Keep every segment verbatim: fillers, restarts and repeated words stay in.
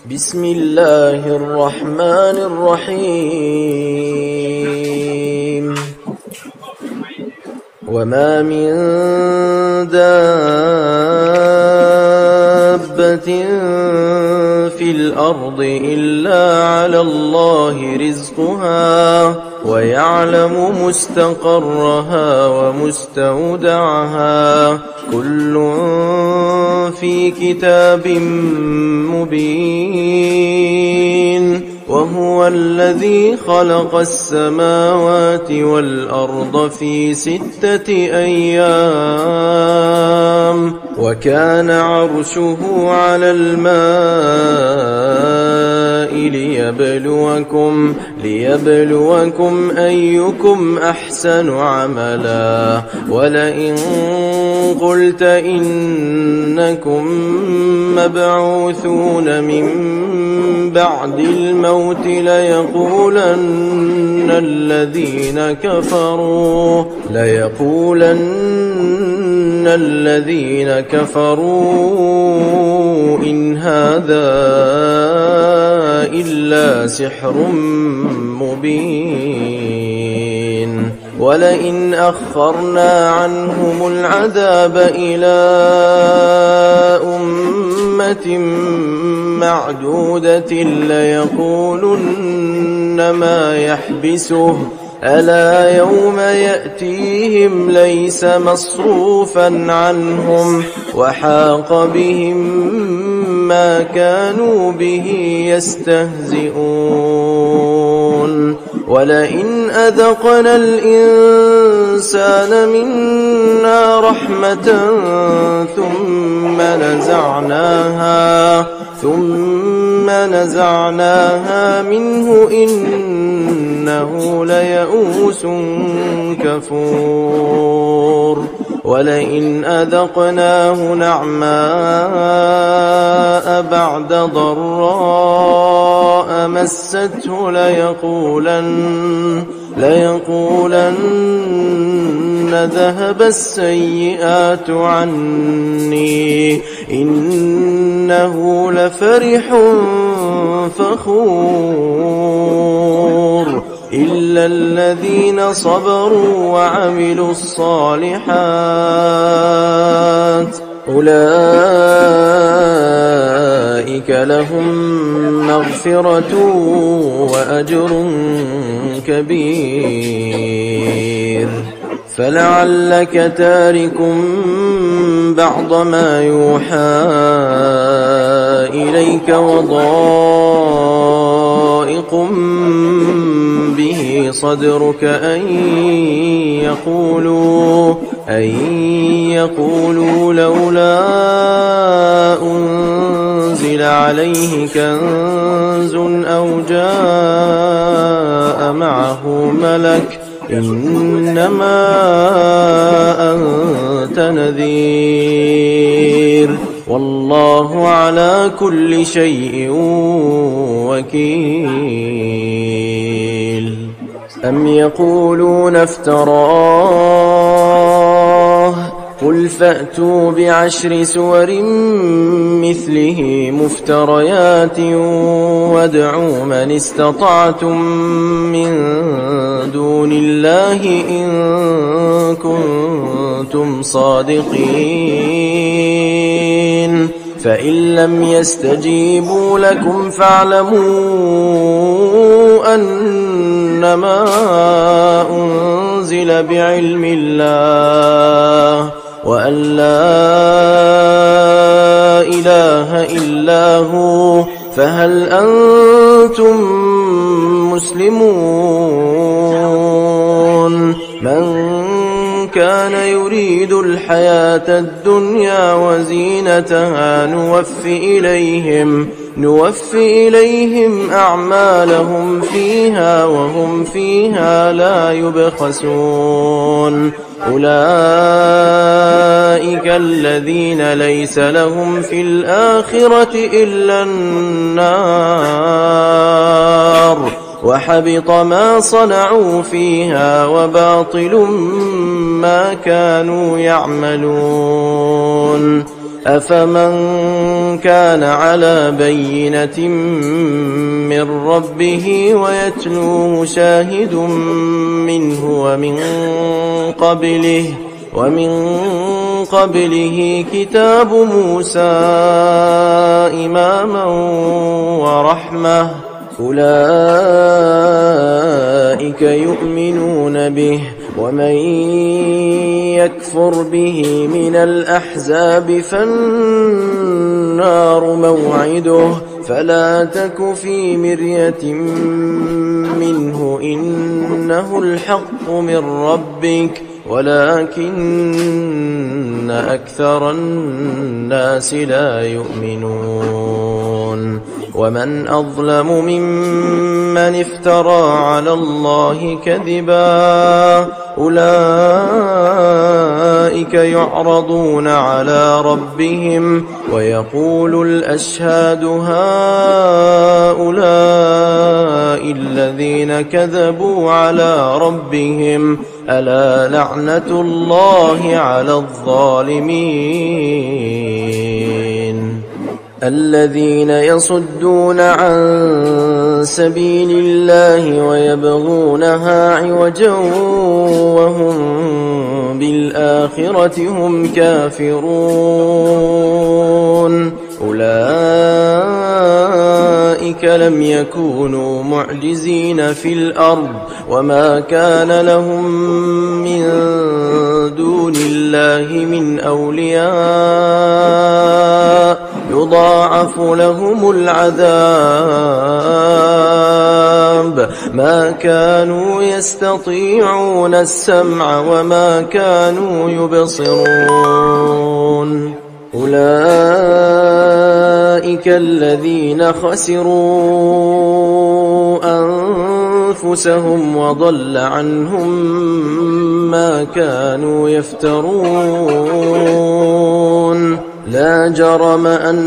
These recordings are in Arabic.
بسم الله الرحمن الرحيم وما من دابة في الأرض إلا على الله رزقها ويعلم مستقرها ومستودعها كل في كتاب مبين وهو الذي خلق السماوات والأرض في ستة أيام وكان عرشه على الماء ليبلوكم, ليبلوكم أيكم أحسن عملا ولئن قلت إنكم مبعوثون من بعد الموت ليقولن الذين كفروا ليقولن الذين كفروا إن هذا إلا سحر مبين ولئن أخرنا عنهم العذاب إلى أمة معدودة ليقولن ما يحبسه ألا يوم يأتيهم ليس مصروفا عنهم وحاق بهم ما كانوا به يستهزئون ولئن أذقنا الإنسان منا رحمة ثم نزعناها ثم نزعناها منه إنه ليئوس كفور ولئن أذقناه نعماء بعد ضراء مسته ليقولن ليقولن ذهب السيئات عني إنه لفرح فخور إلا الذين صبروا وعملوا الصالحات أولئك لهم مغفرة وأجر كبير فلعلك تارك بعض ما يوحى إليك وضائق به صدرك أن يقولوا أن يقولوا لولا أنزل عليه كنز أو جاء معه ملك إنما أنت نذير والله على كل شيء وكيل أم يقولون افتراه قل فأتوا بعشر سور مثله مفتريات وادعوا من استطعتم من دون الله إن كنتم صادقين فإن لم يستجيبوا لكم فاعلموا أنما أنزل بعلم الله وأن لا إله إلا هو فهل أنتم مسلمون من كان يريد الحياة الدنيا وزينتها نوف إليهم نوف إليهم أعمالهم فيها وهم فيها لا يبخسون أولئك الذين ليس لهم في الآخرة إلا النار وحبط ما صنعوا فيها وباطل ما كانوا يعملون أفمن كان على بينة من ربه ويتلوه شاهد منه ومن قبله ومن قبله كتاب موسى إماما ورحمة أولئك يؤمنون به ومن يكفر به من الأحزاب فالنار موعده فلا تك في مرية منه إنه الحق من ربك ولكن أكثر الناس لا يؤمنون ومن أظلم ممن افترى على الله كذبا أولئك يعرضون على ربهم ويقول الأشهاد هؤلاء الذين كذبوا على ربهم ألا لعنة الله على الظالمين الذين يصدون عن سبيل الله ويبغونها عوجا وهم بالآخرة هم كافرون أولئك لم يكونوا معجزين في الأرض وما كان لهم من دون الله من أولياء يضاعف لهم العذاب ما كانوا يستطيعون السمع وما كانوا يبصرون أولئك الذين خسروا أنفسهم وضل عنهم ما كانوا يفترون لا جرم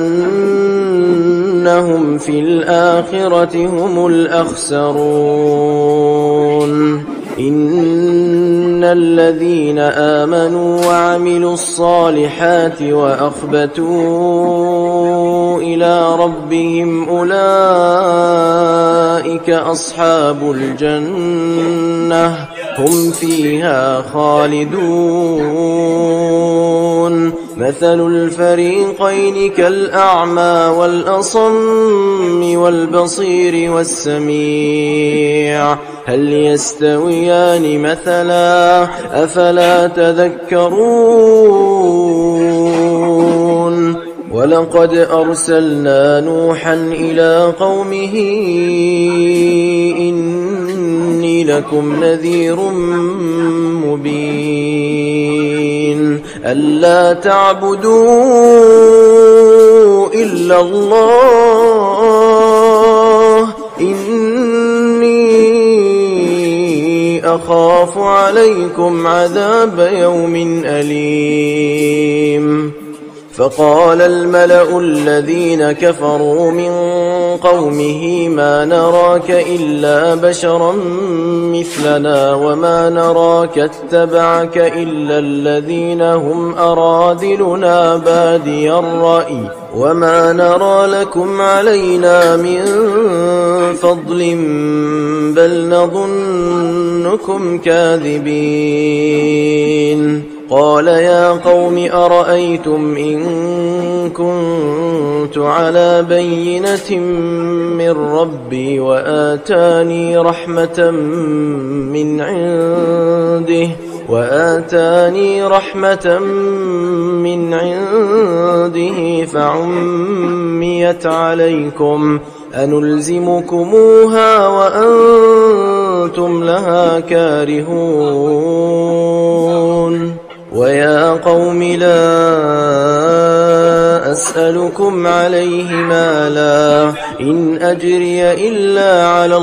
أنهم في الآخرة هم الأخسرون إن الذين آمنوا وعملوا الصالحات وأخبتوا إلى ربهم أولئك أصحاب الجنة هم فيها خالدون مثل الفريقين كالأعمى والأصم والبصير والسميع هل يستويان مثلا أفلا تذكرون ولقد أرسلنا نوحا إلى قومه إني لكم نذير مبين ألا تعبدوا إلا الله إني أخاف عليكم عذاب يوم أليم فقال الملأ الذين كفروا من قومه ما نراك إلا بشرا مثلنا وما نراك اتبعك إلا الذين هم أراذلنا بادي الرأي وما نرى لكم علينا من فضل بل نظنكم كاذبين قال يا قوم أرأيتم إن كنت على بينة من ربي وآتاني رحمة من عنده وآتاني رحمة من عنده فعميت عليكم أنلزمكموها وأنتم لها كارهون ويا قوم لا أسألكم عليه مالا إن أجري إلا على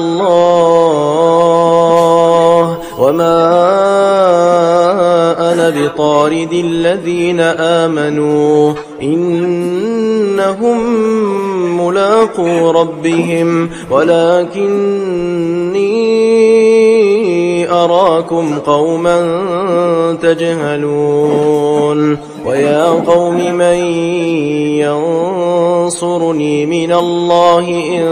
الله وما أنا بطارد الذين آمنوا إنهم ملاقو ربهم ولكني أراكم قوما تجهلون ويا قوم من ينصرني من الله إن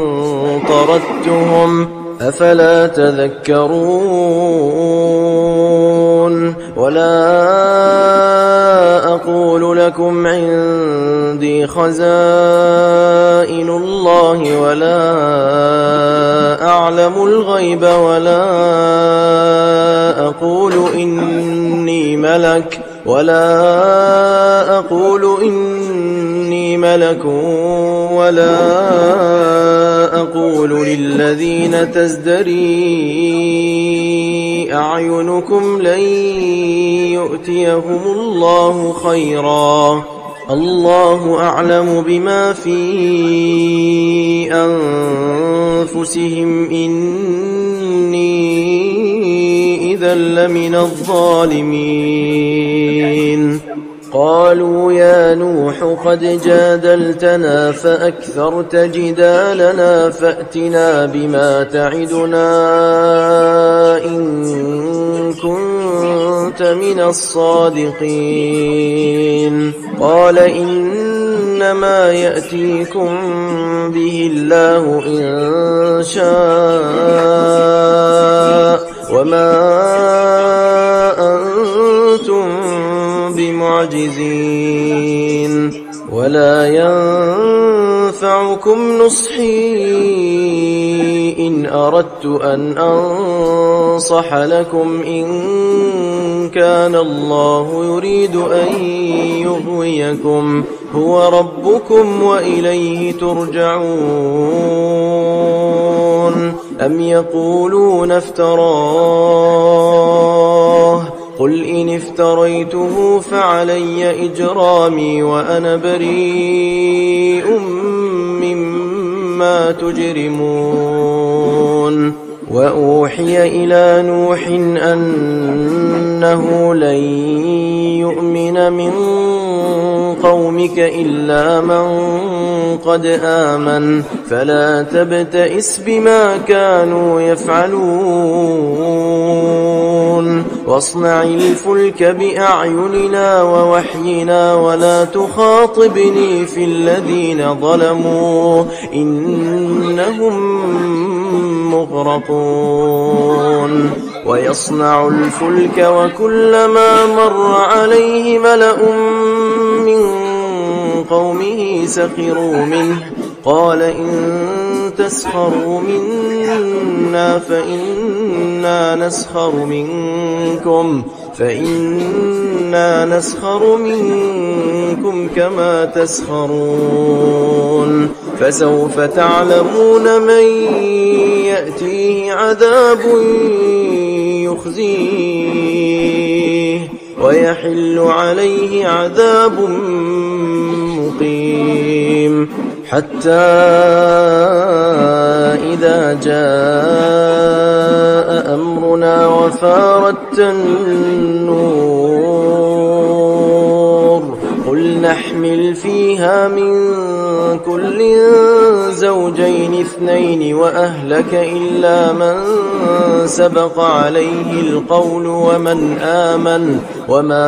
طردتهم أفلا تذكرون ولا أقول لكم عندي خزائن الله ولا أعلم الغيب ولا أقول إني ملك ولا أقول إني ملك ولا أقول للذين تزدري أعينكم لن يؤتيهم الله خيرا الله أعلم بما في أنفسهم إني إذا لمن الظالمين قالوا يا نوح قد جادلتنا فأكثرت جدالنا فأتنا بما تعدنا إن كنت من الصادقين قال إنما يأتيكم به الله إن شاء وما أنتم بمعجزين ولا ينفعكم نصحي إن أردت أن أنصح لكم إن كان الله يريد أن يغويكم هو ربكم وإليه ترجعون أم يقولون افتراه قل إن افتريته فعلي إجرامي وأنا بريء مما تجرمون وأوحي إلى نوح أنه لن يؤمن من قومك إلا من قد آمن فلا تبتئس بما كانوا يفعلون واصنع الفلك بأعيننا ووحينا ولا تخاطبني في الذين ظلموا إنهم مغرقون ويصنع الفلك وكلما مر عليه ملأ من قومه سخروا منه قال إن تسخروا منا فإنا نسخر منكم فإنا نسخر منكم كما تسخرون فسوف تعلمون من يأتيه عذاب يخزيه ويحل عليه عذاب مقيم حتى إذا جاء أمرنا وفارت النور قل نحمل فيها من كل زوجين اثنين وأهلك إلا من سبق عليه القول ومن آمن وما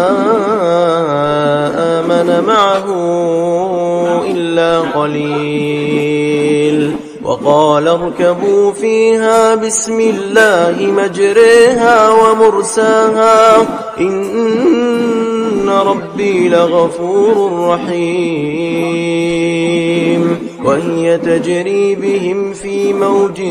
آمن معه إلا قليل وقال اركبوا فيها بسم الله مجريها ومرساها إن ربي لغفور رحيم وهي تجري بهم في موج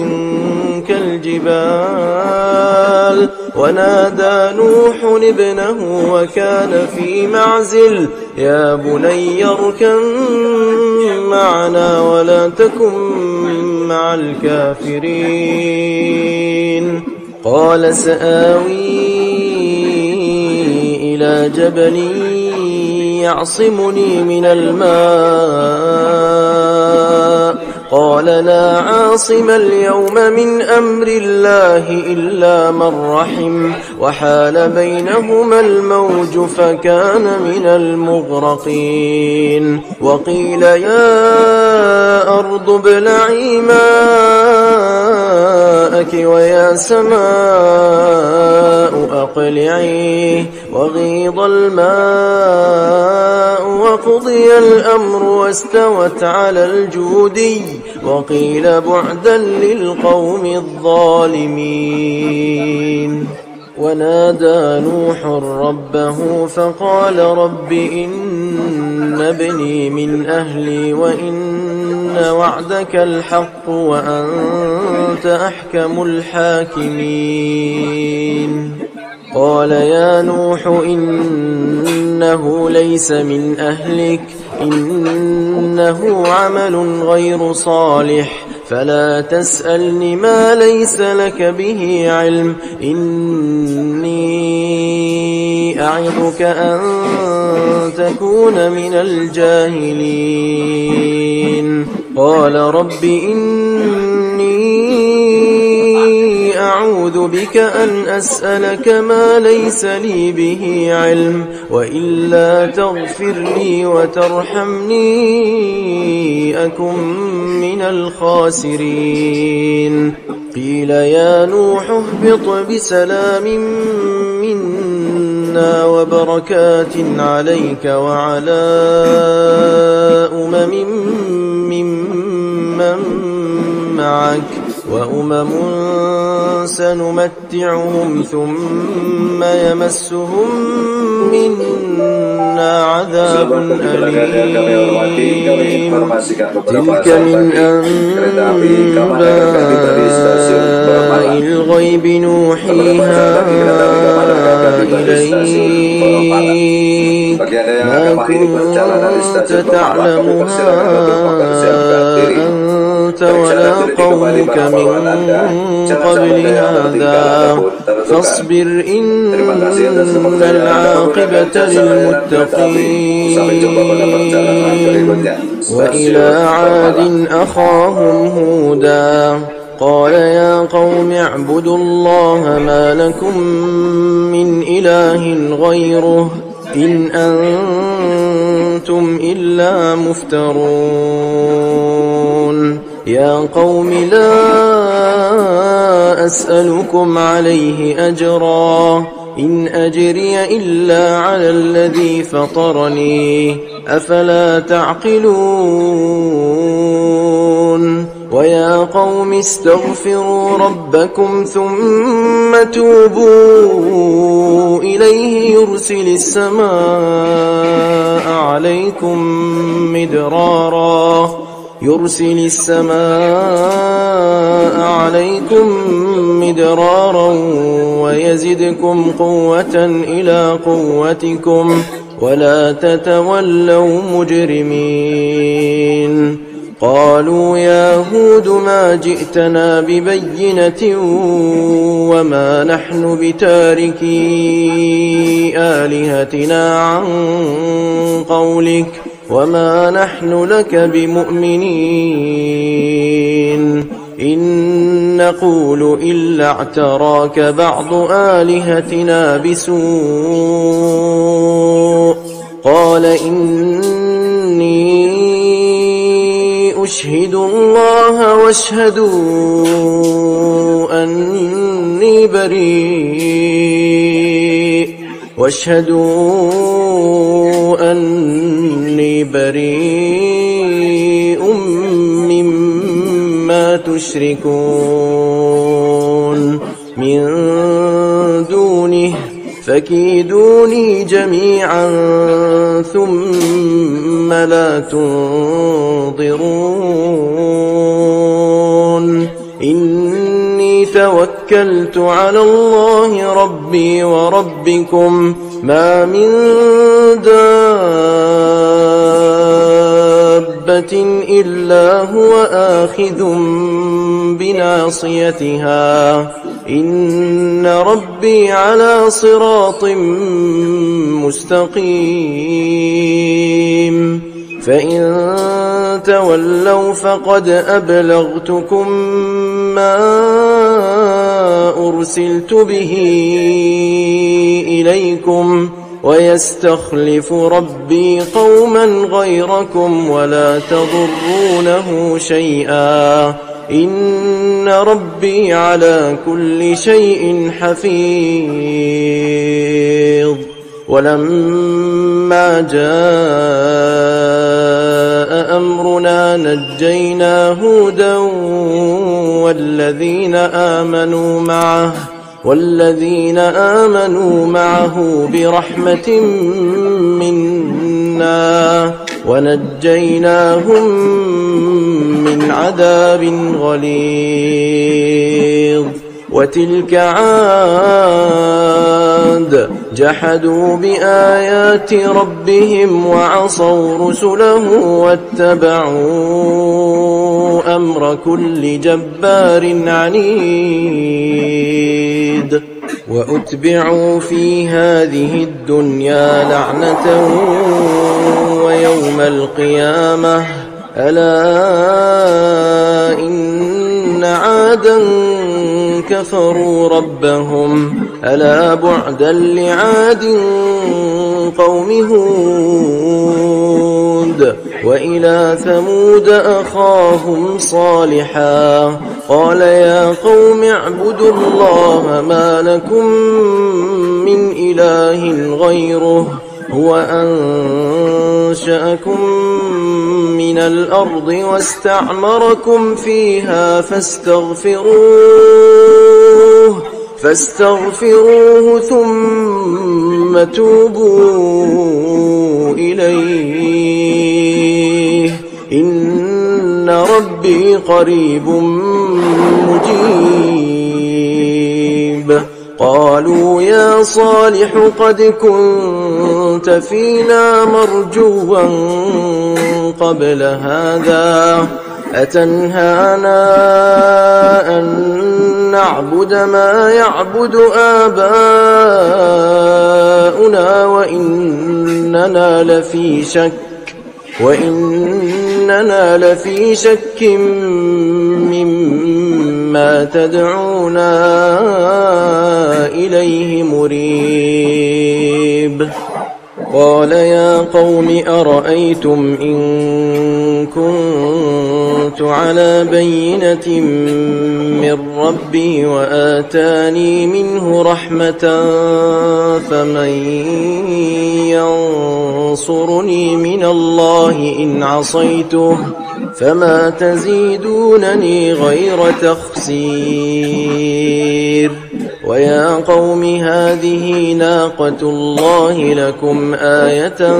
كالجبال ونادى نوح ابنه وكان في معزل يا بني اركب معنا ولا تكن مع الكافرين قال سآوي إلى جبل يعصمني من الماء قال قال لا عاصم اليوم من أمر الله إلا من رحم وحال بينهما الموج فكان من المغرقين وقيل يا أرض ابلعي ماءك ويا سماء أقلعي وغيض الماء وقضي الأمر واستوت على الجودي وقيل بعدا للقوم الظالمين ونادى نوح ربه فقال رب إن ابني من أهلي وإن وعدك الحق وأنت أحكم الحاكمين قال يا نوح إنه ليس من أهلك إنه عمل غير صالح فلا تسألني ما ليس لك به علم إني أعظك أن تكون من الجاهلين قال رب إني أعوذ بك أن أسألك ما ليس لي به علم وإلا تغفر لي وترحمني أكن من الخاسرين قيل يا نوح اهبط بسلام منا وبركات عليك وعلى أمم ممن معك وأمم سنمتعهم ثم يمسهم منا عذاب أليم تلك من أنباء الغيب نوحيها إليك ما كنت تعلمها أنت ولا قومك من قبل هذا فاصبر إن العاقبة للمتقين وإلى عاد أخاهم هودا قال يا قوم اعبدوا الله ما لكم من إله غيره إن أنتم إلا مفترون يا قوم لا أسألكم عليه أجرا إن أجري إلا على الذي فطرني أفلا تعقلون ويا قوم استغفروا ربكم ثم توبوا إليه يرسل السماء عليكم مدرارا يرسل السماء عليكم مدرارا ويزدكم قوة إلى قوتكم ولا تتولوا مجرمين قالوا يا هود ما جئتنا ببينة وما نحن بتاركي آلهتنا عن قولك وما نحن لك بمؤمنين إن نقول إلا اعتراك بعض آلهتنا بسوء قال إني أشهد الله واشهدوا أني بريء واشهدوا أني بريء مما تشركون من دونه فكيدوني جميعا ثم لا تنظرون إني توكلت على الله ربي وربكم ما من دابة إلا هو آخذ بناصيتها إن ربي على صراط مستقيم فإن تولوا فقد أبلغتكم ما أرسلت به إليكم ويستخلف ربي قوما غيركم ولا تضرونه شيئا إن ربي على كل شيء حفيظ. ولما جاء أمرنا نجينا هودا والذين آمنوا معه والذين آمنوا معه برحمة منا ونجيناهم من عذاب غليظ. وتلك عاد جحدوا بآيات ربهم وعصوا رسله واتبعوا أمر كل جبار عنيد. وأتبعوا في هذه الدنيا لعنة ويوم القيامة ألا إن عادا كفروا ربهم ألا بعدا لعاد قوم هود. وإلى ثمود أخاهم صالحا قال يا قوم اعبدوا الله ما لكم من إله غيره هو أنشأكم من الأرض واستعمركم فيها فاستغفروه فاستغفروه ثم توبوا إليه إن ربي قريب مجيب. قالوا يا صالح قد كنت فينا مرجوا قبل هذا أتنهانا أن نعبد ما يعبد آباؤنا وإننا لفي شك وإننا لفي شك مما تدعونا إليه مريب. قال يا قوم أرأيتم إن كنت على بينة من ربي وآتاني منه رحمة فمن ينصرني من الله إن عصيته فما تزيدونني غير تخسير. ويا قوم هذه ناقة الله لكم آية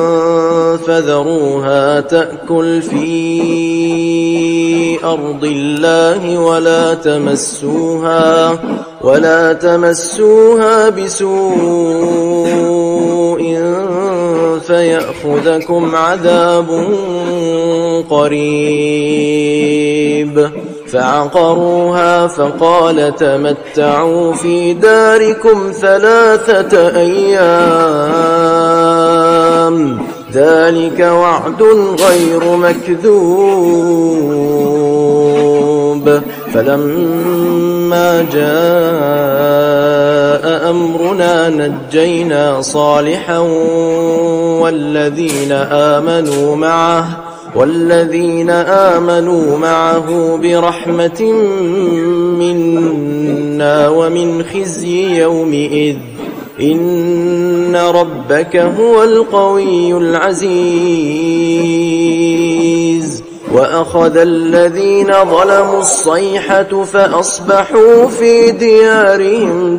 فذروها تأكل في أرض الله ولا تمسوها ولا تمسوها بسوء فيأخذكم عذاب قريب. فعقروها فقال تمتعوا في داركم ثلاثة أيام ذلك وعد غير مكذوب. فلما جاء أمرنا نجينا صالحا والذين آمنوا معه والذين آمنوا معه برحمة منا ومن خزي يومئذ إن ربك هو القوي العزيز. وأخذ الذين ظلموا الصيحة فأصبحوا في ديارهم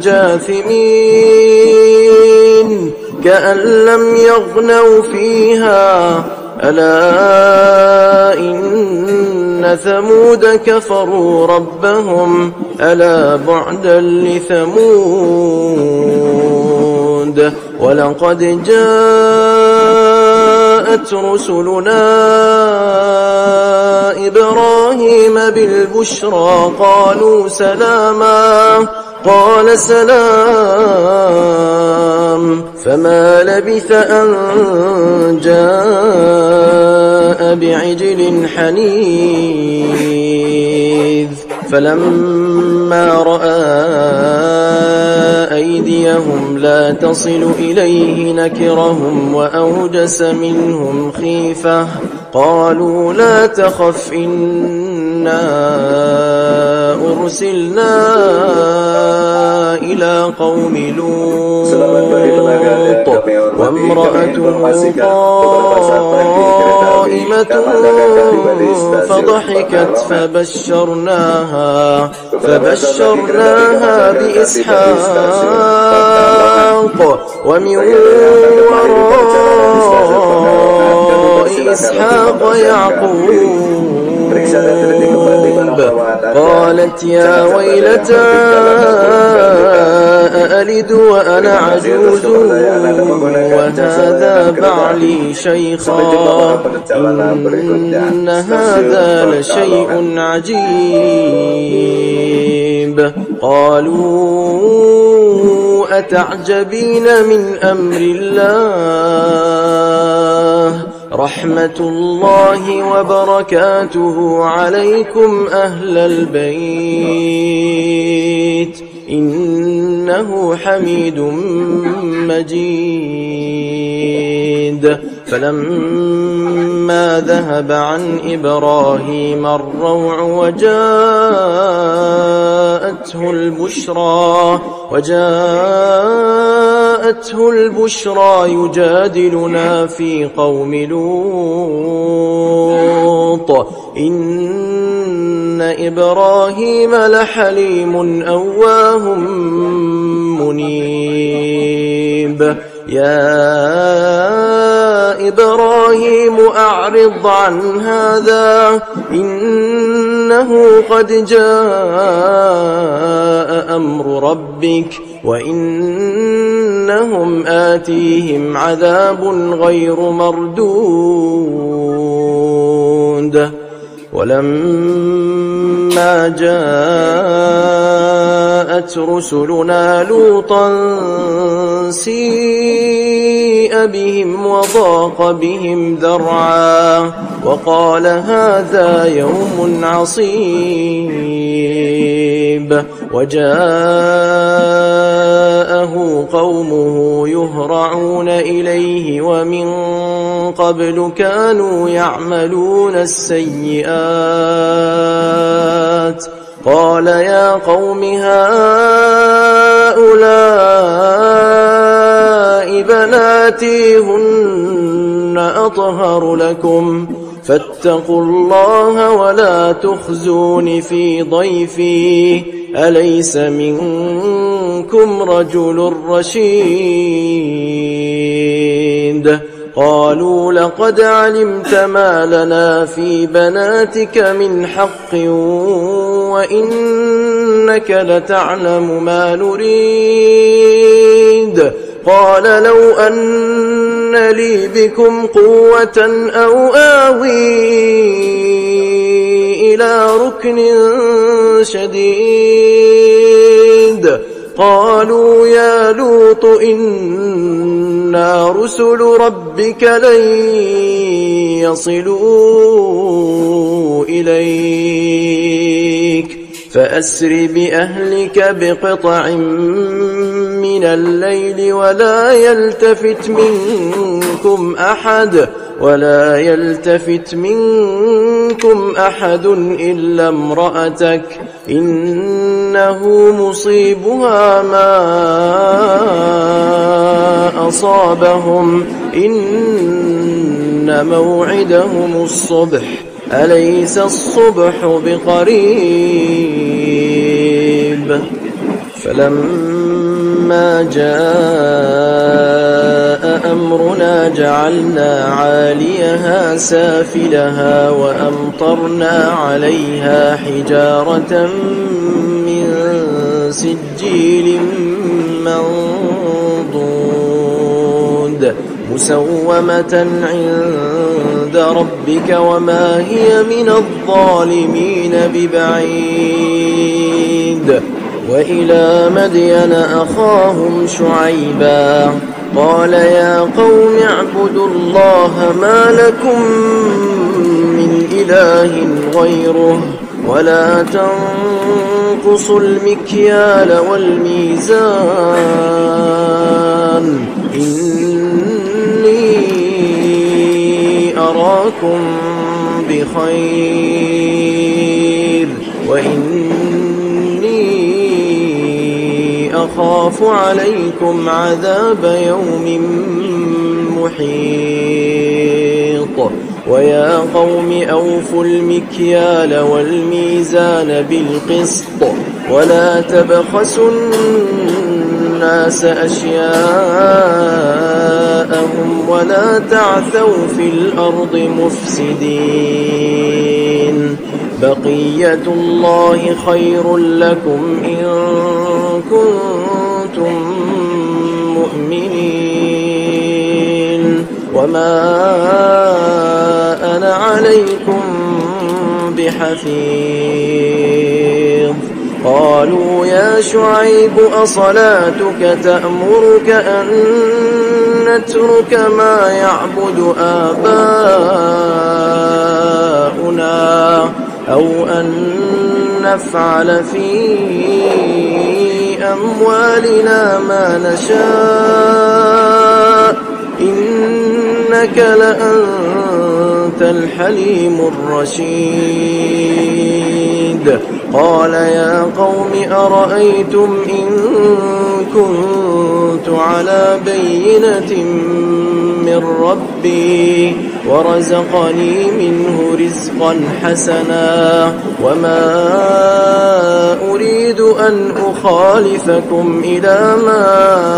جاثمين كأن لم يغنوا فيها ألا إن ثمود كفروا ربهم ألا بعدا لثمود. ولقد جاءت رسلنا إبراهيم بالبشرى قالوا سلاما قال سلام، فما لبث أن جاء بعجل حنيذ. فلما رأى أيديهم لا تصل إليه نكرهم وأوجس منهم خيفة. قالوا لا تخف إنا أرسلنا إلى قوم لوط وامرأته قائمة فضحكت فبشرناها فبشرناها بإسحاق ومن وراء إسحاق يعقوب. قالت يا ويلتى أألد وأنا عجوز وهذا بعلي شيخا إن هذا لشيء عجيب. قالوا أتعجبين من أمر الله رحمة الله وبركاته عليكم أهل البيت إنه حميد مجيد. فلما ذهب عن إبراهيم الروع وجاءته البشرى وجاءته البشرى يجادلنا في قوم لوط إن إبراهيم لحليم أواه منيب. يا إبراهيم أعرض عن هذا إنه قد جاء أمر ربك وإنهم آتيهم عذاب غير مردود. ولما جاءت رسلنا لوطا سيء بهم وضاق بهم ذرعا وقال هذا يوم عصيب. وجاءه قومه يهرعون إليه ومن قبل كانوا يعملون السيئات. قال يا قوم هؤلاء بناتي هن أطهر لكم فاتقوا الله ولا تخزون في ضيفي أليس منكم رجل رشيد. قالوا لقد علمت ما لنا في بناتك من حق وإنك لتعلم ما نريد. قال لو أن لي بكم قوة أو آوي إلى ركن شديد. قالوا يا لوط إنا رسل ربك لن يصلوا إليك فأسر بأهلك بقطع من الليل ولا يلتفت منكم أحد ولا يلتفت منكم أحد إلا امرأتك إنه مصيبها ما أصابهم إن موعدهم الصبح أليس الصبح بقريب. فلما جاء أمرنا جعلنا عاليها سافلها وأمطرنا عليها حجارة من سجيل منضود مسومة عند ربك وما هي من الظالمين ببعيد. وإلى مدين أخاهم شعيبا قال يا قوم اعبدوا الله ما لكم من إله غيره ولا تنقصوا المكيال والميزان إني أراكم بخير وإني أخاف عليكم عذاب يوم محيط ويا قوم أوفوا المكيال والميزان بالقسط ولا تبخسوا الناس أشياءهم ولا تعثوا في الأرض مفسدين بقية الله خير لكم إن كنتم مؤمنين وما أنا عليكم بحفيظ قالوا يا شعيب أصلاتك تأمرك أن نترك ما يعبد آباؤنا أو أن نفعل في أموالنا ما نشاء إنك لأنت الحليم الرشيد قال يا قوم أرأيتم إن كنت على بينة من ربي ورزقني منه رزقا حسنا وما أريد أن أخالفكم إلى ما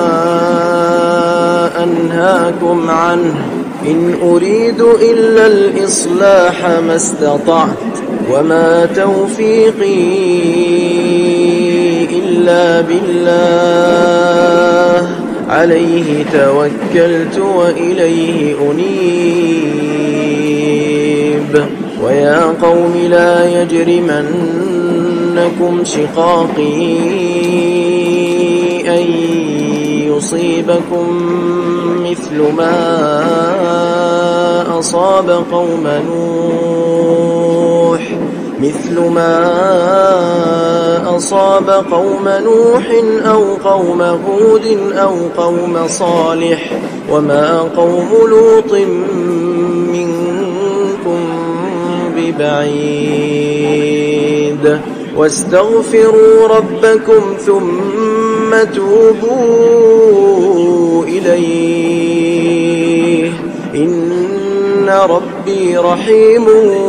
أنهاكم عنه إن أريد إلا الإصلاح ما استطعت وما توفيقي إلا بالله عليه توكلت وإليه أنيب ويا قوم لا يجرمنكم شقاقي أن يصيبكم مثل ما أصاب قوم نوح مثل ما أصاب قوم نوح أو قوم هود أو قوم صالح وما قوم لوط منكم ببعيد واستغفروا ربكم ثم توبوا إليه إن ربي رحيم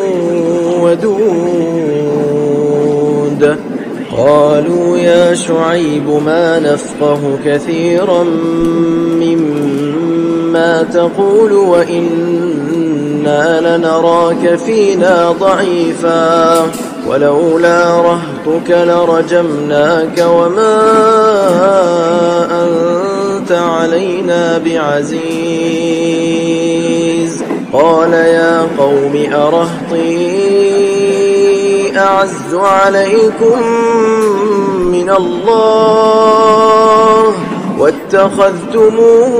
ودود قالوا يا شعيب ما نفقه كثيرا مما تقول وإنا لنراك فينا ضعيفا ولولا رهطك لرجمناك وما أنت علينا بعزيز قال يا قوم أرهطي أعز عليكم من الله واتخذتموه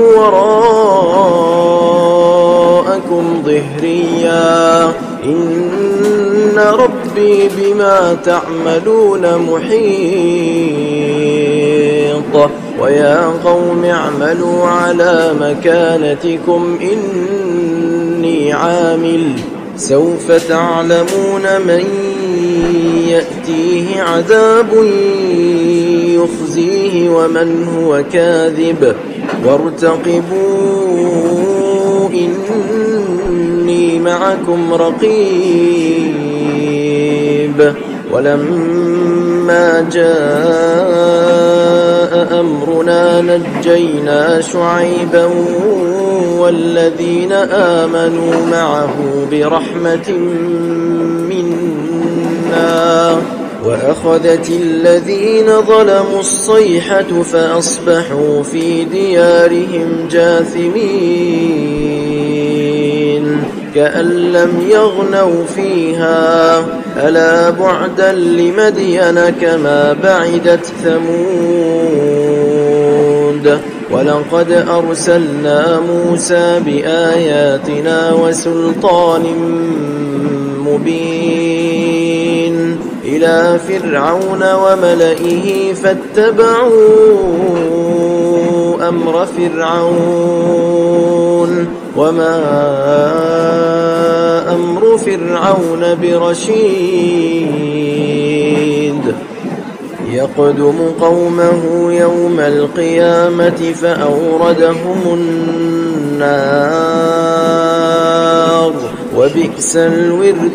وراءكم ظهريا إن ربي بما تعملون محيط ويا قوم اعملوا على مكانتكم إني عامل سوف تعلمون من يأتيه عذاب يخزيه ومن هو كاذب وارتقبوا إني معكم رقيب ولما جاء أمرنا نجينا شعيبا والذين آمنوا معه برحمة منا وأخذت الذين ظلموا الصيحة فأصبحوا في ديارهم جاثمين كأن لم يغنوا فيها ألا بعدا لمدين كما بعدت ثمود ولقد أرسلنا موسى بآياتنا وسلطان مبين إلى فرعون وملئه فاتبعوا أمر فرعون وما أمر فرعون برشيد يقدم قومه يوم القيامة فأوردهم النار وبئس الورد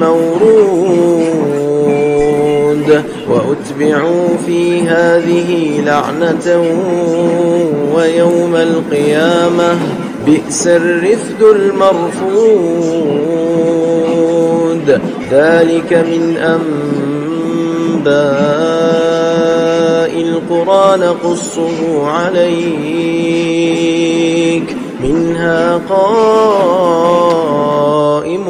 المورود وأتبعوا في هذه لعنة ويوم القيامة بئس الرفد المرفود ذلك من أنباء القرى نقصه عليك منها قائم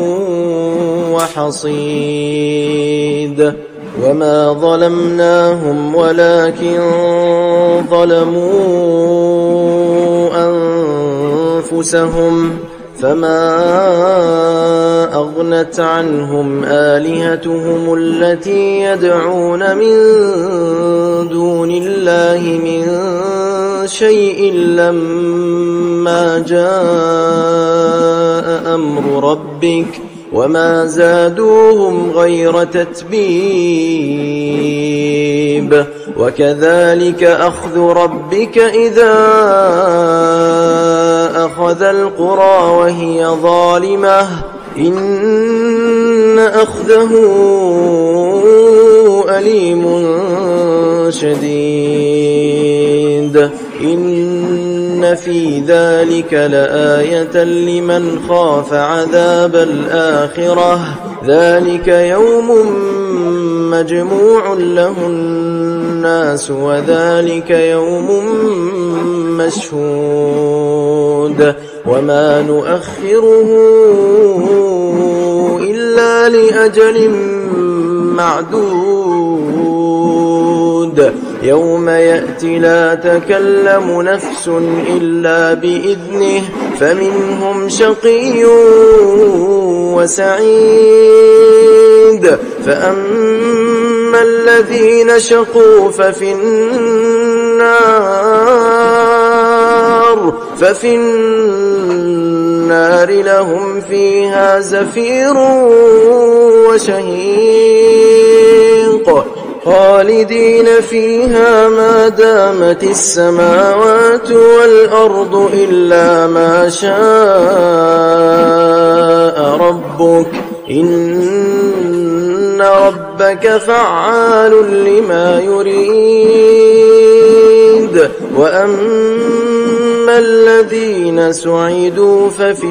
وحصيد وما ظلمناهم ولكن ظلموا أنفسهم فما أغنت عنهم آلهتهم التي يدعون من دون الله من شيء لما جاء أمر ربك وما زادوهم غير تتبيب وكذلك أخذ ربك إذا أخذ القرى وهي ظالمة إن أخذه أليم شديد إن في ذلك لآية لمن خاف عذاب الآخرة ذلك يوم مجموع له الناس وذلك يوم مشهود وما نؤخره إلا لأجل معدود يوم يأتي لا تكلم نفس إلا بإذنه فمنهم شقي وسعيد فأما الذين شقوا ففي النار ففي النار لهم فيها زفير وشهيق خالدين فيها ما دامت السماوات والأرض إلا ما شاء ربك إن ربك فعال لما يريد وأما الذين سعدوا ففي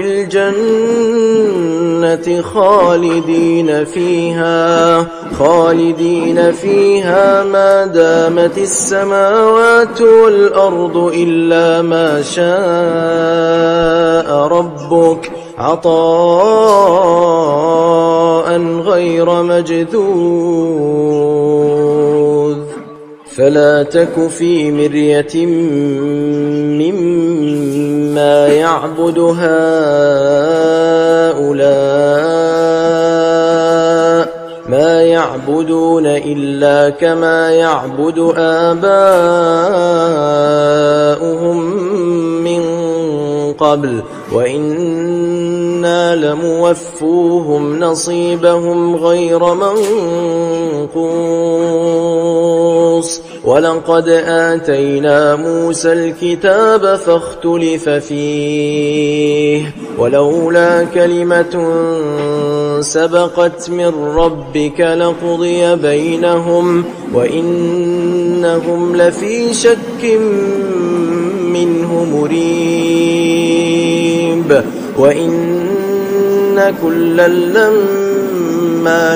الجنة خالدين فيها خالدين فيها ما دامت السماوات والأرض إلا ما شاء ربك عطاء غير مجذوذ فلا تك في مرية مما يعبد هؤلاء ما يعبدون إلا كما يعبد آباؤهم من قبل وإنا لموفوهم نصيبهم غير منقوص ولقد آتينا موسى الكتاب فاختلف فيه ولولا كلمة سبقت من ربك لقضي بينهم وإنهم لفي شك منه مريب وإن كلا لما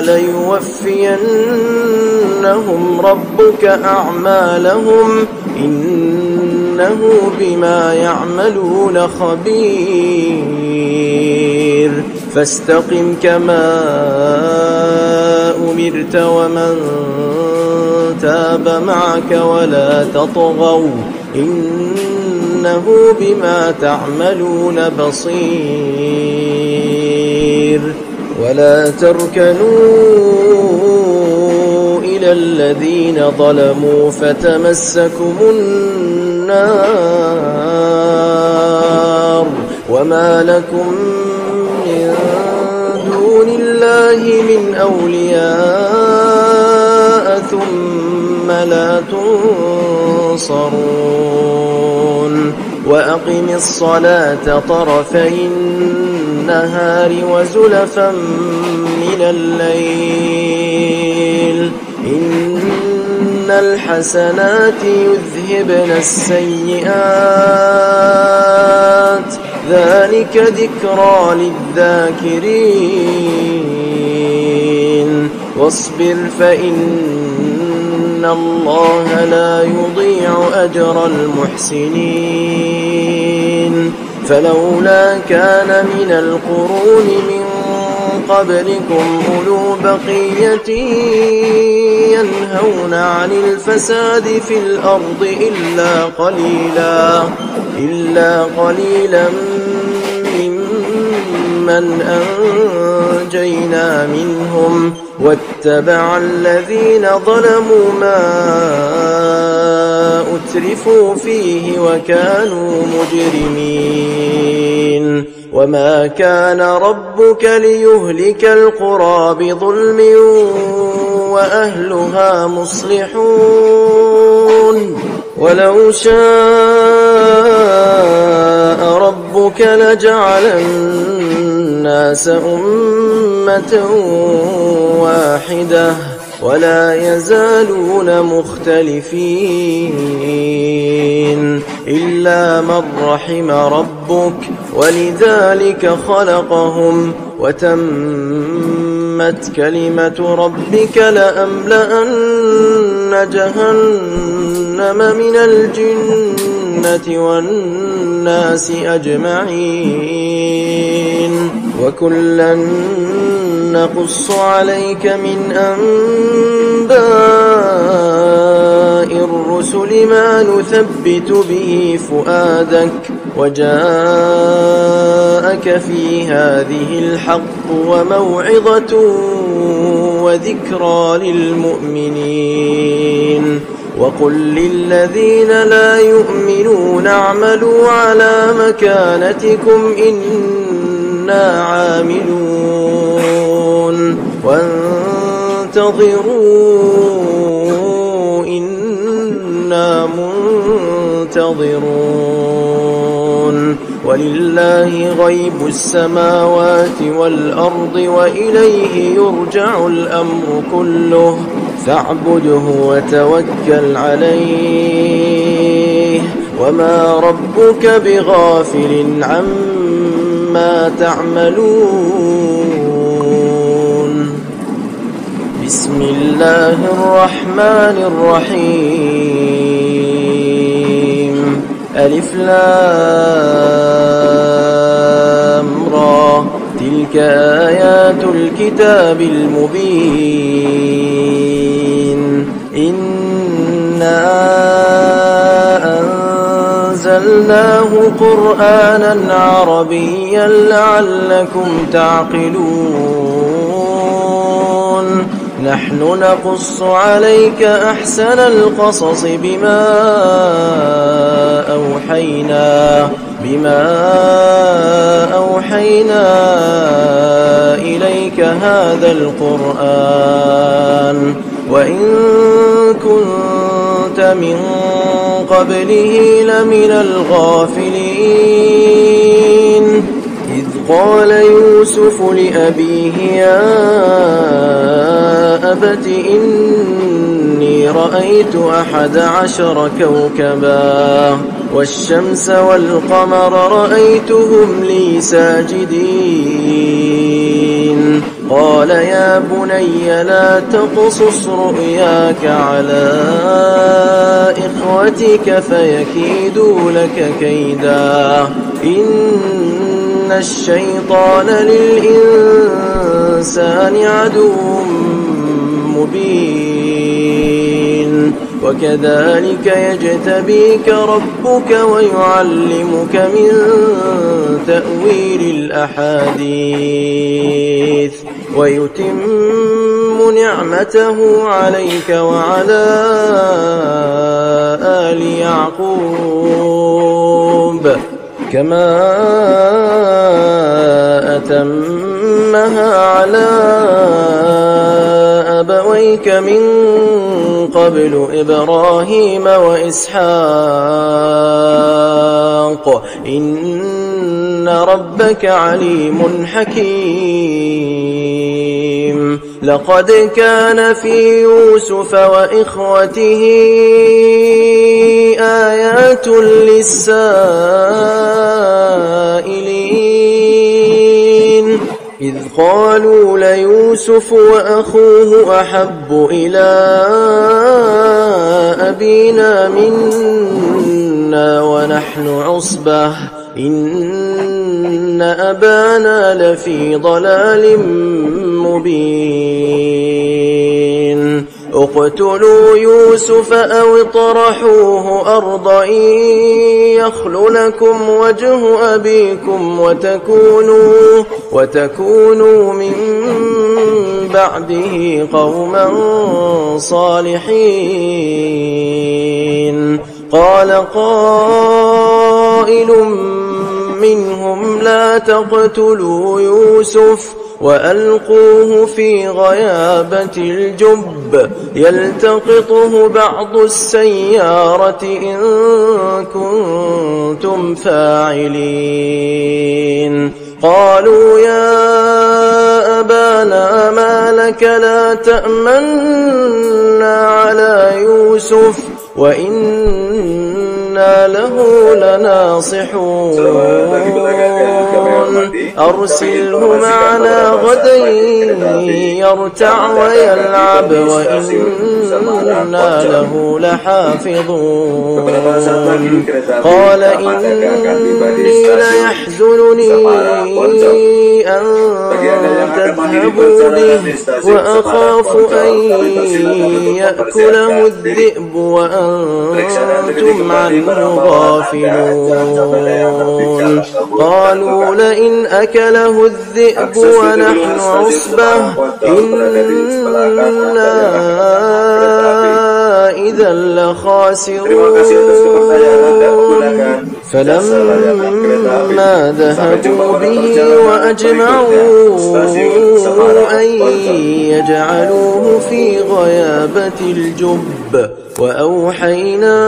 ليوفينهم ربك أعمالهم إنه بما يعملون خبير فاستقم كما أمرت ومن تاب معك ولا تطغوا إنه بما تعملون بصير. ولا تركنوا إلى الذين ظلموا فتمسكم النار وما لكم من دون الله من أولياء ثم لا تنصرون. وأقم الصلاة طرفي النهار وزلفا من الليل إن الحسنات يذهبن السيئات ذلك ذكرى للذاكرين. واصبر فإن الله لا يضيع أجر المحسنين. فلولا كان من القرون من قبلكم أولو بقية ينهون عن الفساد في الأرض إلا قليلا إلا قليلا ممن أنجينا منهم واتبع الذين ظلموا ما أترفوا فيه وكانوا مجرمين. وما كان ربك ليهلك القرى بظلم وأهلها مصلحون. ولو شاء ربك لجعل الناس أمة واحدة ولا يزالون مختلفين إلا من رحم ربك ولذلك خلقهم وتمت كلمة ربك لأملأن جهنم من الجنة والناس أجمعين. وكلا نقص عليك من أنباء الرسل ما نثبت به فؤادك وجاءك في هذه الحق وموعظة وذكرى للمؤمنين. وقل للذين لا يؤمنون اعملوا على مكانتكم إنا عاملون وانتظروا إنا منتظرون. ولله غيب السماوات والأرض وإليه يرجع الأمر كله فاعبده وتوكل عليه وما ربك بغافل عما تعملون. بسم الله الرحمن الرحيم. ألف لام را تلك آيات الكتاب المبين. إنا أنزلناه قرآنا عربيا لعلكم تعقلون. نحن نقص عليك أحسن القصص بما أوحينا بما أوحينا إليك هذا القرآن وإن كنت من قبله لمن الغافلين. إذ قال يوسف لأبيه يا أبت إني رأيت أحد عشر كوكبا والشمس والقمر رأيتهم لي ساجدين. قال يا بني لا تقصص رؤياك على إخوتك فيكيدوا لك كيدا إن الشيطان للإنسان عدو مبين وكذلك يجتبيك ربك ويعلمك من تأويل الأحاديث ويتم نعمته عليك وعلى آل يعقوب كما أتمها على أبويك من قبل إبراهيم وإسحاق إن ربك عليم حكيم لقد كان في يوسف وإخوته آيات للسائلين إذ قالوا ليوسف وأخوه أحب إلى أبينا منا ونحن عصبة إن أبانا لفي ضلال مبين اقتلوا يوسف أو اطرحوه أرضا يخل لكم وجه أبيكم وتكونوا, وتكونوا من بعده قوما صالحين قال قائل منهم لا تقتلوا يوسف وألقوه في غيابة الجب يلتقطه بعض السيارة إن كنتم فاعلين قالوا يا أبانا ما لك لا تأمنا على يوسف وإنا له لناصحون أرسله معنا غدا يرتع ويلعب وإنا له لحافظون قال إني ليحزنني أن تذهبوا به وأخاف أن يأكله الذئب وأنتم عنه غافلون قالوا لئن أكله الذئب ونحن عصبة إنا إذا لخاسرون فلما ذهبوا به وأجمعوا أن يجعلوه في غيابة الجب وأوحينا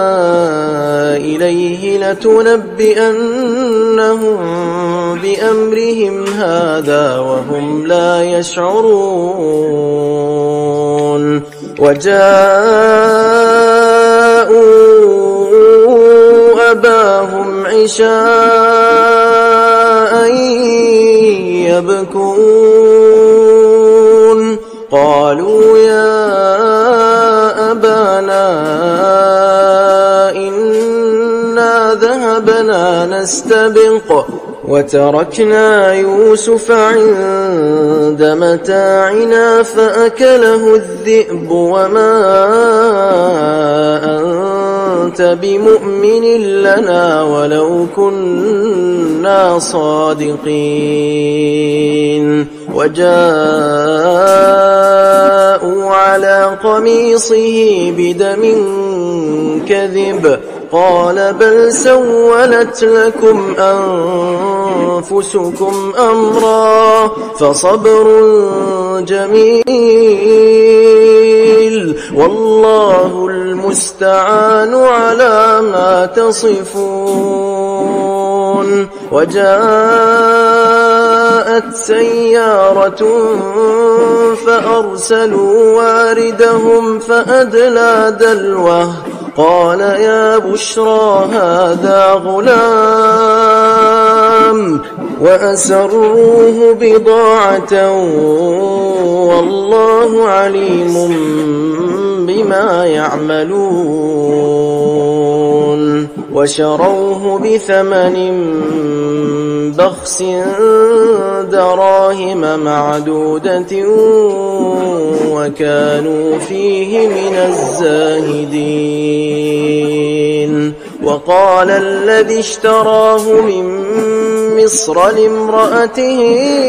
إليه لتنبئنهم بأمرهم هذا وهم لا يشعرون وجاءوا أباهم عشاء يبكون قالوا يا أبانا إنا ذهبنا نستبق وتركنا يوسف عند متاعنا فأكله الذئب وما أنت بمؤمن لنا ولو كنا صادقين وجاءوا على قميصه بدم كذب قال بل سولت لكم أنفسكم أمرا فصبر جميل والله المستعان على ما تصفون وجاءت سيارة فأرسلوا واردهم فأدلى دلوه قال يا بشرى هذا غلام وأسروه بضاعة والله عليم بما يعملون وشروه بثمن بخس دراهم معدودة وكانوا فيه من الزاهدين. وقال الذي اشتراه من مصر لامرأته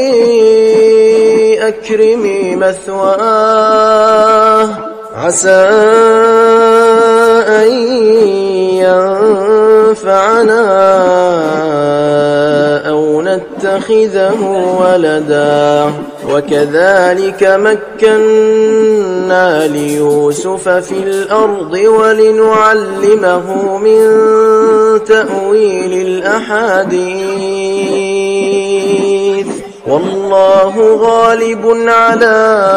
أكرمي مثواه عسى أن ينفعنا أو نتخذه ولدا. وكذلك مكنا ليوسف في الأرض ولنعلمه من تأويل الأحاديث والله غالب على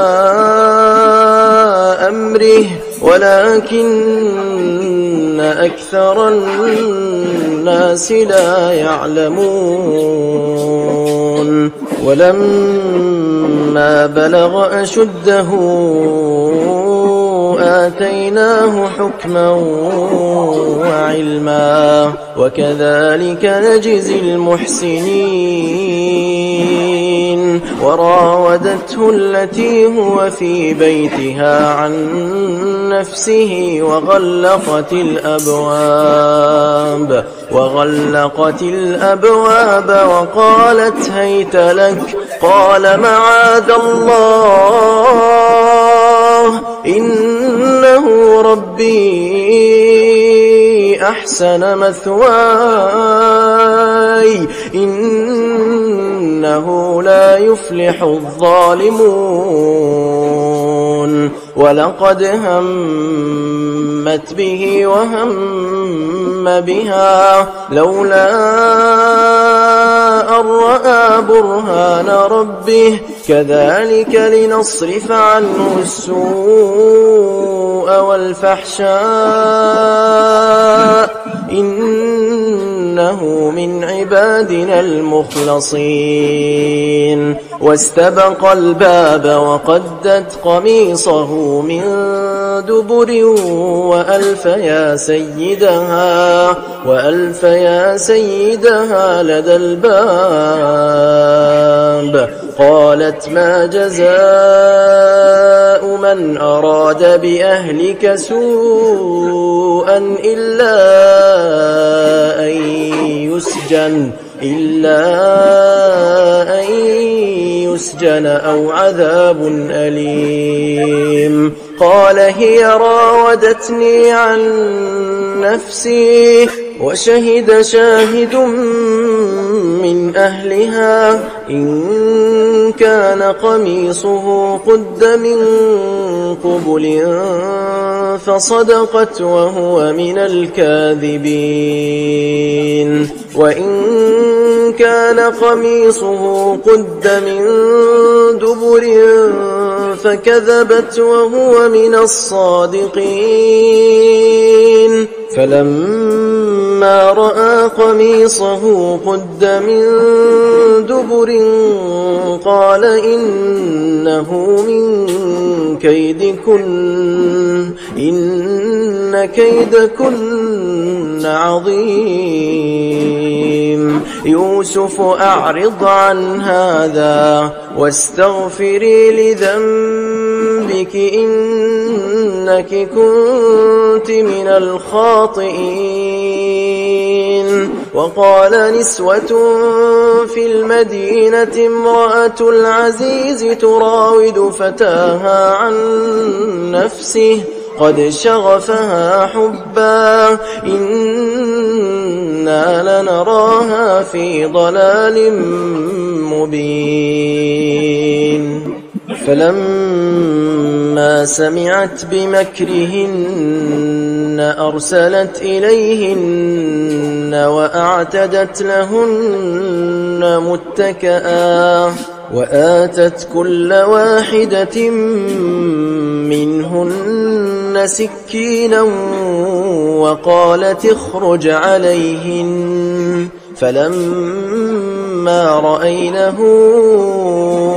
أمره ولكن أكثر الناس لا يعلمون. ولما بلغ أشده آتيناه حكما وعلما وكذلك نجزي المحسنين. وراودته التي هو في بيتها عن نفسه وغلقت الأبواب وغلقت الأبواب وقالت هيت لك قال معاذ الله إنه ربي أحسن مثواي إنه لا يفلح الظالمون. ولقد همت به وهم بها لولا أن رأى برهان ربه كذلك لنصرف عنه السوء والفحشاء إنه من عبادنا المخلصين. واستبق الباب وقدت قميصه من دبر وألف يا سيدها وألف يا سيدها لدى الباب. قالت ما جزاء من أراد بأهلك سوءا إلا أن يسجن إلا أن يسجن أو عذاب أليم. قال هي راودتني عن نفسي وشهد شاهد من أهلها إن كان قميصه قد من قبل فصدقت وهو من الكاذبين. وإن كان قميصه قد من دبر فكذبت وهو من الصادقين. فلما رأى قميصه قد من دبر قال إنه من كيدكن إن كيدكن عظيم. يوسف أعرض عن هذا واستغفري لذنبك إنك كنت من الخاطئين. وقال نسوة في المدينة امرأة العزيز تراود فتاها عن نفسه قد شغفها حبا إنا لنراها في ضلال مبين. فلما سمعت بمكرهن أرسلت إليهن وأعتدت لهن متكئا وآتت كل واحدة منهن سكينا وقالت اخرج عليهن. فلما رأينه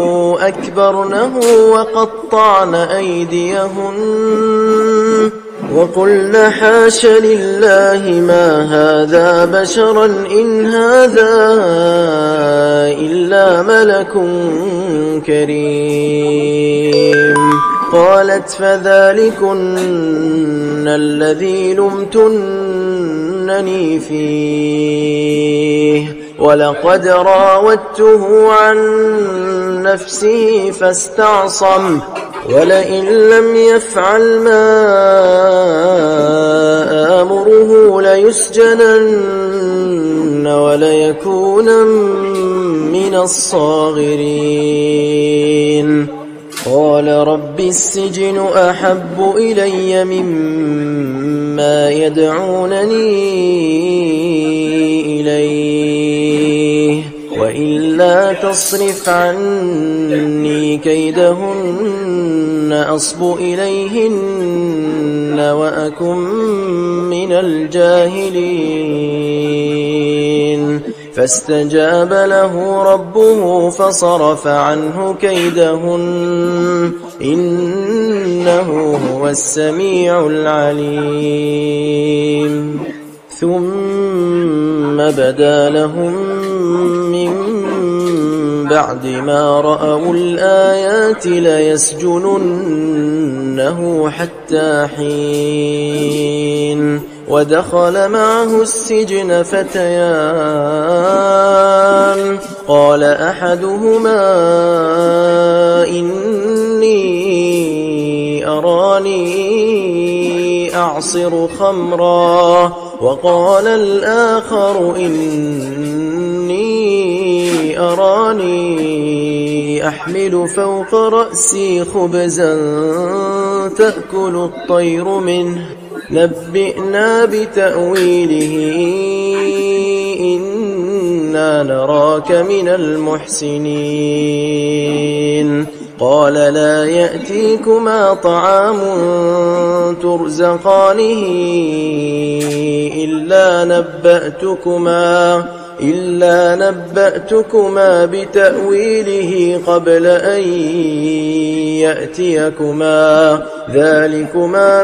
أكبرنه وقطعن أيديهن وقلنا حاش لله ما هذا بشرا إن هذا إلا ملك كريم. قالت فذلكن الذي لمتنني فيه ولقد راودته عن نفسه فاستعصم ولئن لم يفعل ما آمره ليسجنن وليكونا من الصاغرين. قال رب السجن أحب إلي مما يدعونني إليه وإلا تصرف عني كيدهن أصب إليهن وأكن من الجاهلين. فاستجاب له ربه فصرف عنه كيدهن إنه هو السميع العليم. ثم بدا لهم من بعد ما رأوا الآيات ليسجننه حتى حين. ودخل معه السجن فتيان قال أحدهما إني أراني أعصر خمرا وقال الآخر إني أراني أحمل فوق رأسي خبزا تأكل الطير منه نبئنا بتأويله إنا نراك من المحسنين. قال لا يأتيكما طعام ترزقانه إلا نبأتكما إلا نبأتكما بتأويله قبل أن يأتيكما ذلكما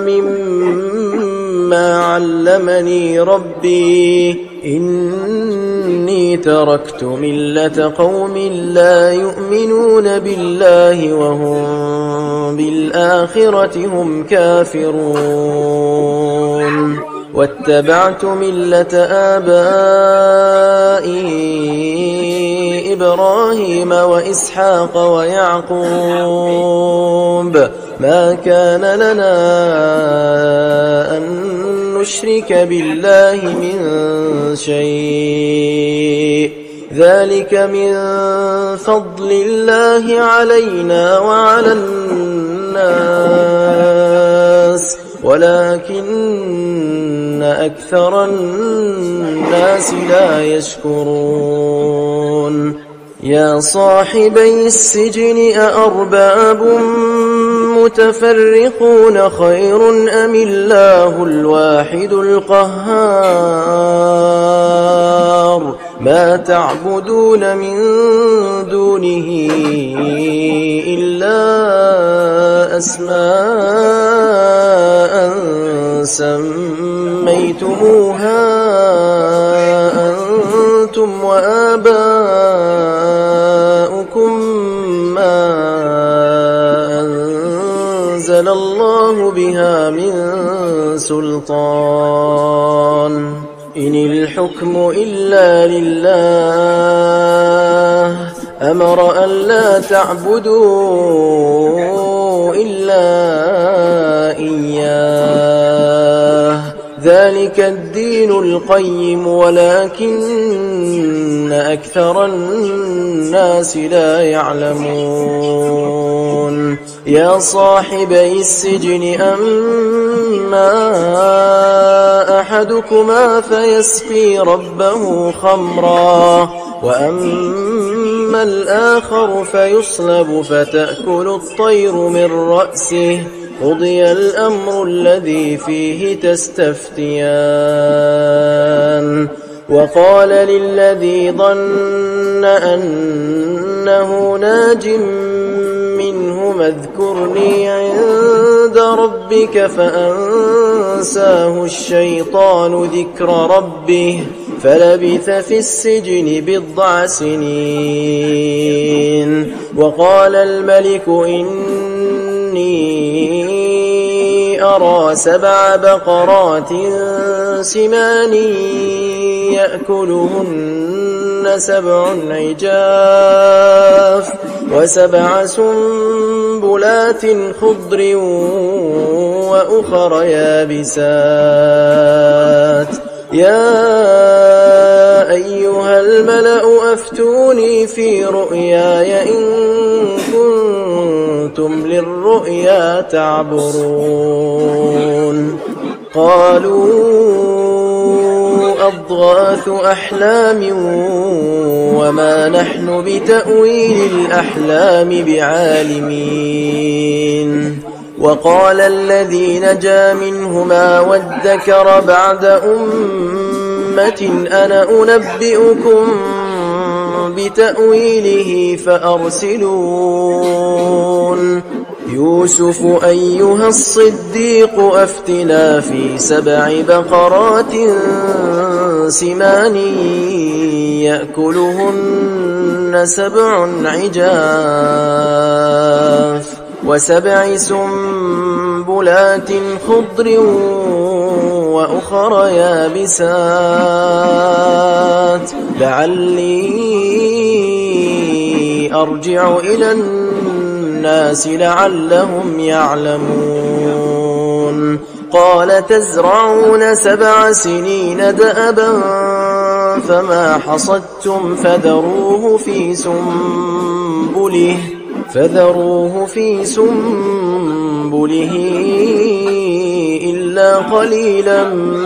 مما علمني ربي إني تركت ملة قوم لا يؤمنون بالله وهم بالآخرة هم كافرون واتبعت ملة آبائي إبراهيم وإسحاق ويعقوب ما كان لنا أن نشرك بالله من شيء ذلك من فضل الله علينا وعلى الناس ولكن أكثر الناس لا يشكرون. يا صاحبي السجن أأرباب متفرقون خير أم الله الواحد القهار ما تعبدون من دونه إلا أسماء سميتموها أنتم وآباؤكم ما أنزل الله بها من سلطان إن الحكم إلا لله أمر أن لا تعبدوا إلا إياه ذلك الدين القيم ولكن أكثر الناس لا يعلمون. يا صاحبي السجن أما أحدكما فيسقي ربه خمرا وأما الآخر فيصلب فتأكل الطير من رأسه قضي الأمر الذي فيه تستفتيان. وقال للذي ظن أنه ناج منهما ثم اذكرني عند ربك فأنساه الشيطان ذكر ربه فلبث في السجن بضع سنين. وقال الملك إني أرى سبع بقرات سمان يأكلهن سبع عجاف وسبع سنبلات خضر وأخر يابسات. يا أيها الملأ أفتوني في رؤياي إن كنتم للرؤيا تعبرون. قالوا أضغاث أحلام وما نحن بتأويل الأحلام بعالمين. وقال الذي نجا منهما وادكر بعد أمة أنا أنبئكم بتأويله فأرسلون. يوسف أيها الصديق أفتنا في سبع بقرات سمان يأكلهن سبع عجاف وسبع سنبلات خضر وأخر يابسات لعلي أرجع إلى الناس لعلهم يعلمون. قال تزرعون سبع سنين دأبا فما حصدتم فذروه في سنبله فذروه في سنبله إلا قليلا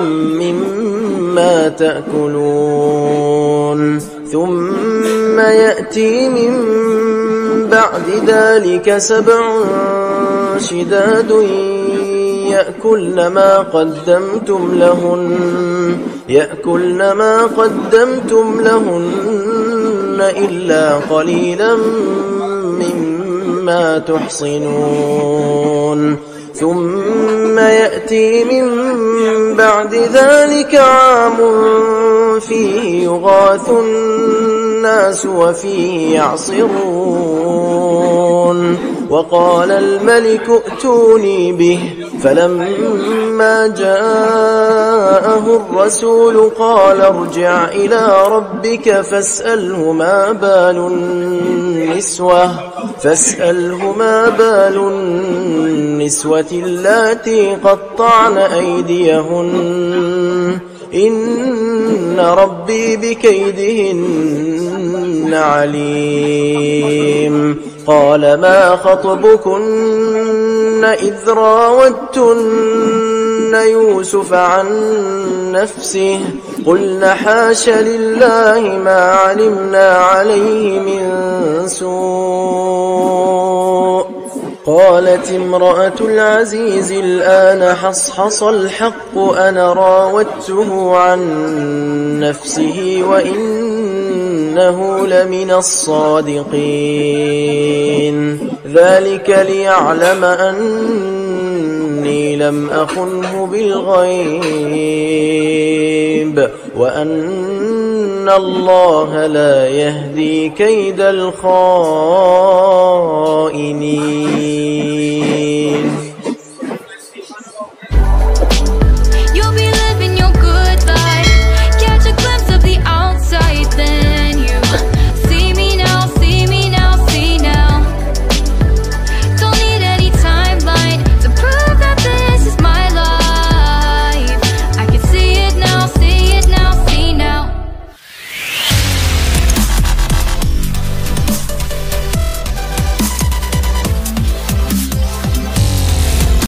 مما تأكلون. ثم يأتي من بعد ذلك سبع شداد يأكلن ما قدمتم لهن يأكلن ما قدمتم لهن إلا قليلا مما تحصنون. ثم يأتي من بعد ذلك عام فيه يغاث الناس وفيه يعصرون. وقال الملك ائتوني به فلما جاءه الرسول قال ارجع إلى ربك فاسأله ما بال النسوة فاسأله ما بال النسوة اللاتي قطعن أيديهن إن ربي بكيدهن عليم. قال ما خطبكن إذ راوتن يوسف عن نفسه قلن حاش لله ما علمنا عليه من سوء. قالت امرأة العزيز الآن حصحص الحق أنا راودته عن نفسه وإنه لمن الصادقين. ذلك ليعلم أني لم أخنه بالغيب وأن الله لا يهدي كيد الخائنين.